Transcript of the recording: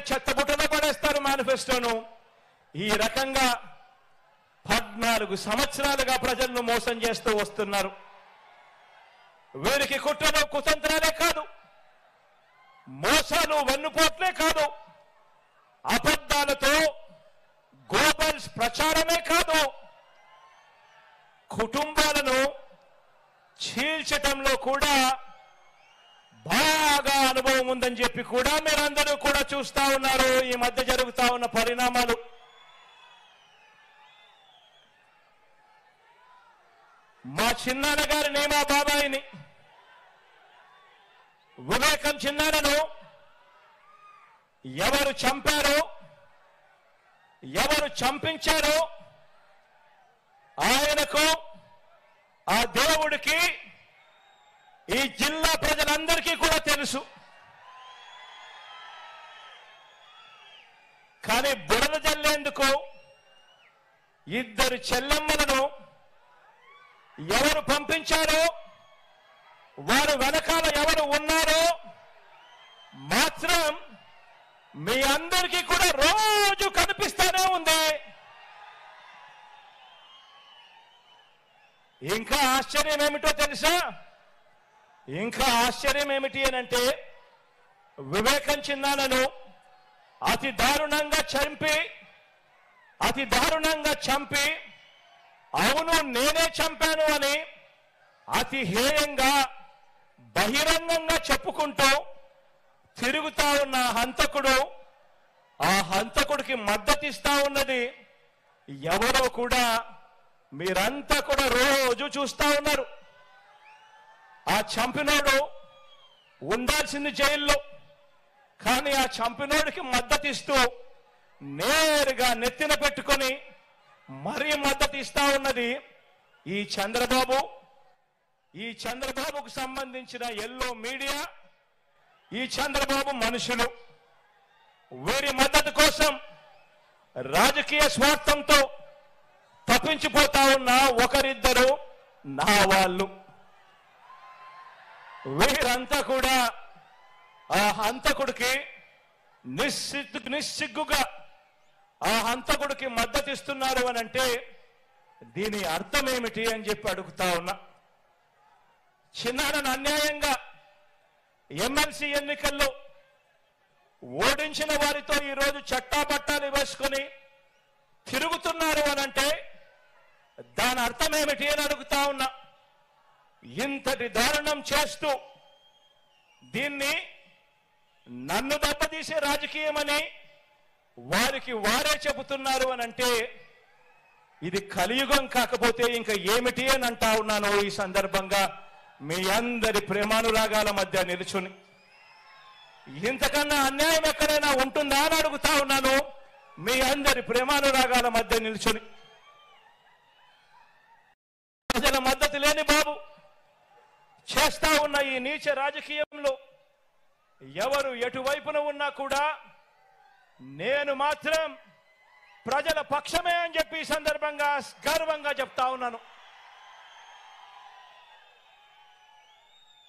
చెత్తబుట్టలో పడేస్తారు మేనిఫెస్టోను. ఈ రకంగా 14 సంవత్సరాలుగా ప్రజలను మోసం చేస్తూ వస్తున్నారు. వీరికి కుట్రలు కుతంత్రాలే కాదు, మోసాలు వెన్నుపోట్లే కాదు, అబద్ధాలతో గ్లోబల్స్ ప్రచారమే కాదు, కుటుంబాలను చీల్చటంలో కూడా బాగా అనుభవం ఉందని చెప్పి కూడా మీరందరూ కూడా చూస్తా ఉన్నారు. ఈ మధ్య జరుగుతా ఉన్న పరిణామాలు. మా చిన్నాన్న గారిని, మా బాబాయిని, వివేకం చిన్నాన్నను ఎవరు చంపారో, ఎవరు చంపించారో ఆయనకు, ఆ దేవుడికి, ఈ జిల్లా ప్రజలందరికీ కూడా తెలుసు. కానీ బురద జల్లేందుకు ఇద్దరు చెల్లెమ్మలను ఎవరు పంపించారో, వారు వెనకాల ఎవరు ఉన్నారో మాత్రం మీ అందరికీ కూడా రోజు కనిపిస్తూనే ఉంది. ఇంకా ఆశ్చర్యం ఏమిటో తెలుసా? ఇంకా ఆశ్చర్యం ఏమిటి అనంటే, వివేకం చిన్నాన్నను అతి దారుణంగా చంపి అవును నేనే చంపాను అని అతి హేయంగా బహిరంగంగా చెప్పుకుంటూ తిరుగుతా ఉన్న హంతకుడు, ఆ హంతకుడికి మద్దతిస్తా ఉన్నది ఎవరో కూడా మీరంతా కూడా రోజు చూస్తా ఉన్నారు. ఆ చంపినోడు ఉండాల్సింది జైల్లో, కానీ ఆ చంపినోడికి మద్దతిస్తూ నేరుగా నెత్తిన పెట్టుకొని మరీ మద్దతిస్తా ఉన్నది ఈ చంద్రబాబు, ఈ చంద్రబాబుకు సంబంధించిన ఎల్లో మీడియా, ఈ చంద్రబాబు మనుషులు. వీరి మద్దతు కోసం రాజకీయ స్వార్థంతో తప్పించిపోతా ఉన్న ఒకరిద్దరు నా వాళ్ళు. వీరంతా కూడా ఆ హంతకుడికి నిస్సిగ్గుగా ఆ హంతకుడికి మద్దతిస్తున్నారు అని అంటే దీని అర్థం ఏమిటి అని చెప్పి అడుగుతా ఉన్నా. చిన్నాన్నను అన్యాయంగా ఎమ్మెల్సీ ఎన్నికల్లో ఓడించిన వారితో ఈరోజు చట్టాపట్టాలు వేసుకొని తిరుగుతున్నారు అనంటే దాని అర్థం ఏమిటి అని అడుగుతా ఉన్నా. ఇంతటి దారుణం చేస్తూ దీన్ని నన్ను దెబ్బతీసే రాజకీయమని వారికి వారే చెబుతున్నారు అనంటే ఇది కలియుగం కాకపోతే ఇంకా ఏమిటి అని అంటా ఉన్నాను. ఈ సందర్భంగా మీ అందరి ప్రేమానురాగాల మధ్య నిలుచుని ఇంతకన్నా అన్యాయం ఎక్కడైనా ఉంటుందా అని అడుగుతా ఉన్నాను. మీ అందరి ప్రేమానురాగాల మధ్య నిలుచుని ప్రజల మద్దతు లేని బాబు చేస్తా ఉన్న ఈ నీచ రాజకీయంలో ఎవరు ఎటువైపున ఉన్నా కూడా నేను మాత్రం ప్రజల పక్షమే అని చెప్పి ఈ సందర్భంగా గర్వంగా చెప్తా ఉన్నాను.